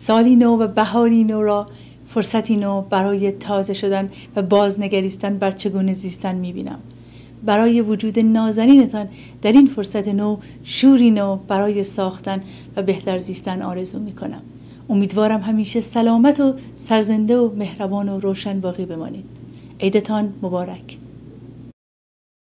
سالی نو و بهاری نو را فرصتی نو برای تازه شدن و بازنگریستن بر چگونه زیستن می‌بینم. برای وجود نازنینتان در این فرصت نو شوری نو برای ساختن و بهتر زیستن آرزو می‌کنم. امیدوارم همیشه سلامت و سرزنده و مهربان و روشن باقی بمانید. عیدتان مبارک.